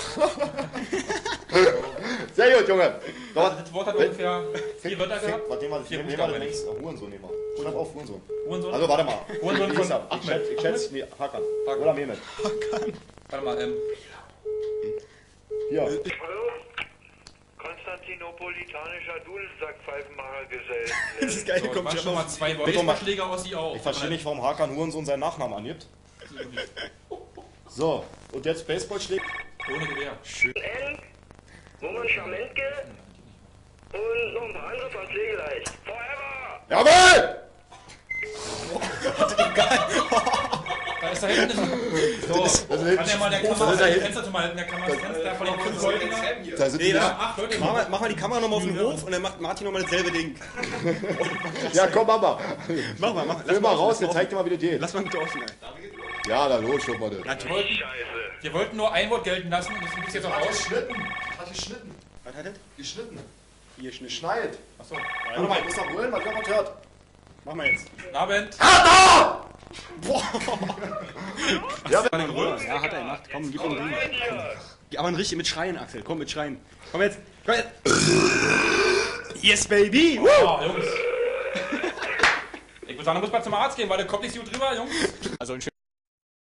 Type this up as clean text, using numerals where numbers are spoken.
Sehr gut, Junge. Also das Wort hat ungefähr 4 Wörter gehabt. Was nehmen wir? Vier Nehmen wir Buchstaben. das nächste. Hurensohn nehmen wir. Schreib auf Hurensohn. Hurensohn? Also warte mal. Hurensohn von Ahmed. Ich schätze, nee, Hakan. Hakan. Oder Mehmet. Warte mal, Hier. Hallo? Konstantinopolitanischer Dudelsack-Pfeifenmacher-Gesell. Das ist geil, so, kommt mach schon schon mal 2 Baseballschläger aus sie auch. Ich verstehe nicht, warum Hakan Hurensohn seinen Nachnamen angibt. So, und jetzt Baseballschläger. Ohne Gewehr. N, Roman Schamentke und noch ein paar andere von Pflegeleicht. Forever! Jawohl! Da ist da hinten. So, kann der mal der Kamera das Fenster mal halten? Der Kamera das Fenster von den 5 Leuten. Da sind Nee, die da, 8 Leute. mach mal die Kamera nochmal auf den Hof und dann macht Martin nochmal dasselbe Ding. Ja, komm, Mama. Mach mal. Film mal raus, der zeigt dir mal, wie das geht. Lass mal bitte offen, ey. Ja, da los, schon mal das. Natürlich. Scheiße. Wir wollten nur ein Wort gelten lassen. Das ist jetzt auch aus. Hat geschnitten. Was hat das? Geschnitten. Hier, Schnitt. Geschneit. Achso. Warte mal, ich muss noch brüllen, was jemand hört. Mach mal jetzt. Guten Abend. Ja, Ja, hat er gemacht. Komm, gib ihm den Ring. Aber ein richtig mit Schreien, Axel. Komm, mit Schreien. Komm jetzt. Komm jetzt. Yes, baby! Woo! Oh, Jungs. Ich würde sagen, da muss man zum Arzt gehen, weil der kommt nicht so gut drüber, Jungs.